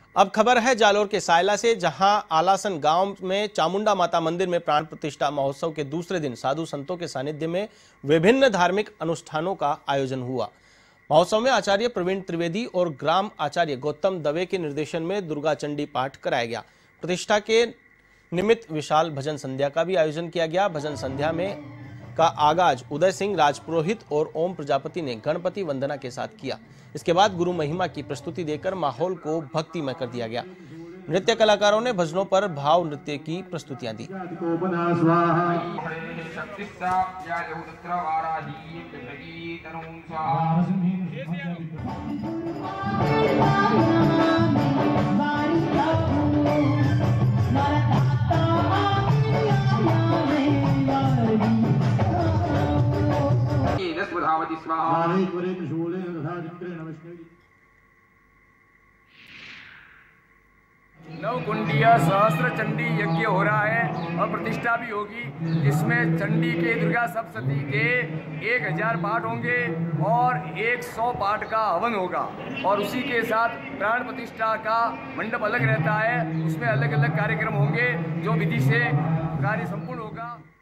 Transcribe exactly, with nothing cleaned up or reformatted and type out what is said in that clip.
अब खबर है जालोर के सायला से, जहां आलासन गांव में चामुंडा माता मंदिर में प्राण प्रतिष्ठा महोत्सव के दूसरे दिन साधु संतों के सानिध्य में विभिन्न धार्मिक अनुष्ठानों का आयोजन हुआ। महोत्सव में आचार्य प्रवीण त्रिवेदी और ग्राम आचार्य गौतम दवे के निर्देशन में दुर्गा चंडी पाठ कराया गया। प्रतिष्ठा के निमित्त विशाल भजन संध्या का भी आयोजन किया गया। भजन संध्या में का आगाज उदय सिंह राजपुरोहित और ओम प्रजापति ने गणपति वंदना के साथ किया। इसके बाद गुरु महिमा की प्रस्तुति देकर माहौल को भक्तिमय कर दिया गया। नृत्य कलाकारों ने भजनों पर भाव नृत्य की प्रस्तुतियां दी। नवकुंडिया सहस्त्र चंडी यज्ञ हो रहा है और प्रतिष्ठा भी होगी, जिसमें चंडी के दुर्गा सप्तशती के एक हजार पाठ होंगे और एक सौ पाठ का हवन होगा और उसी के साथ प्राण प्रतिष्ठा का मंडप अलग रहता है, उसमें अलग अलग कार्यक्रम होंगे जो विधि से कार्य संपूर्ण होगा।